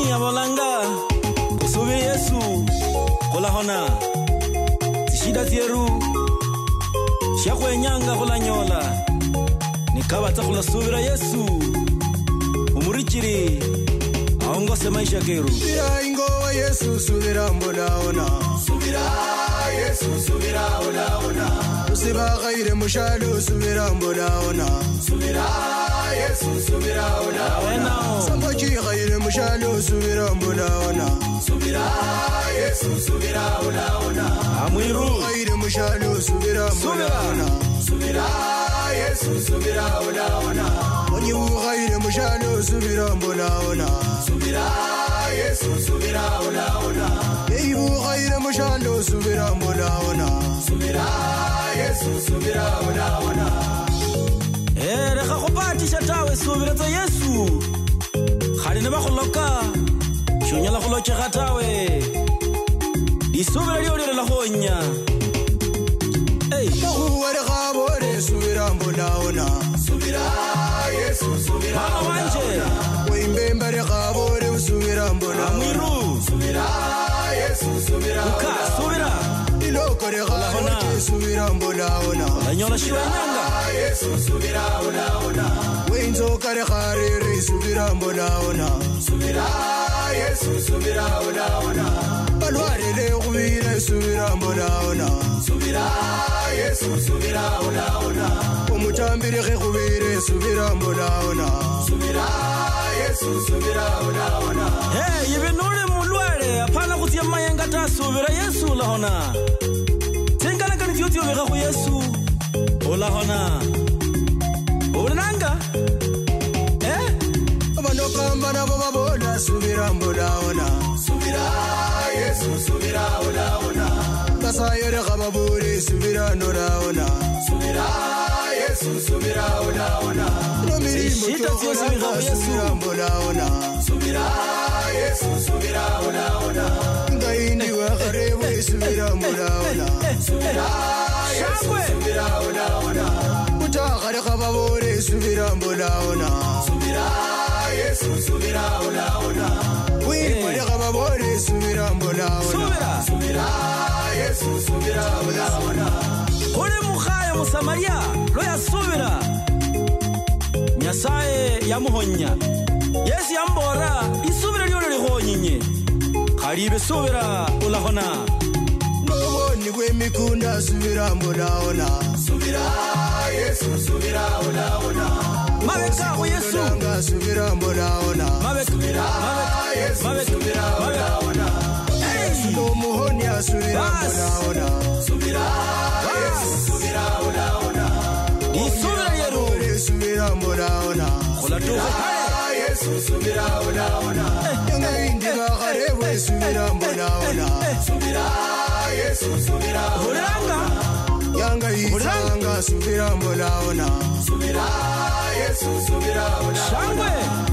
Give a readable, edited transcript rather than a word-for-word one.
ya bolanga kusubiri Yesu kola hona shida zieru shakwe nyanga kola nyola nikabata kola subira Yesu umurikiri aongose maisha keru subira ingo Yesu subira mbona subira Yesu subira ona usiba ghaire mushalo subira mbona subira Yesu subira ona sambaji ghaire mushalo subira mbona subira Yesu subira ona amwiru ghaire mushalo subira mbona subira Yesu subira ona onyi ghaire mushalo subira mbona subira Yesu subira ona ei ghaire mushalo subira mbona subira Yesu subira ona rega khopati shatawe subira tsa Yesu khali ne ba kholoka shonyala kholoche gatawe di subira liole la gonya Wale gabore subira mbona subira Yesu subira mama wanje Wimbe mbare gabore subira mbona amwiru subira Yesu subira ka subira Iloko re gabore subira mbona anyola shiwa nyanga Yesu subira ona Wenzo kare kharere subira mbona subira Yesu subira ona Balware le khubire subira mbona subira Yesu subira ona Omutambire ge khubire subira mbona subira Yesu subira ona yibenule mulwele apana kutia mayenga ta subira Yesu la hona tengala kan tiyo bega ku Yesu ola hona olananga Abanokamba nabo babona subira mbona subira Yesu subira ona Basayere gababure subira ndona subira Yesu subira ona No mirimo Shita tiyo subira mbona subira Yesu subira ona Ngaini wa kharewe subira mbona subira Yesu subira ona Mutakhare gababure subira mbona subira Yesu subira ona Wimbe gababure subira mbona subira Yesu subira ona ole mukhaya musamaria lo ya subira nyasaye yamuhonya Yesu yambora isubira lione lihonyinye khalibe subira ulahona Noboni kwemikunda subira mbona subira Yesu subira ona mabeka ku Yesu Nga subira mbona mabeka Yesu subira ona No muhoni subira mbona subira Yesu subira ona isubira yeru subira mbona kola tu Yesu subira ona Ngaindi wa kharewe subira mbona subira Yesu subira olanga Yanga isanga subira mbona subira Yesu subira ona shangwe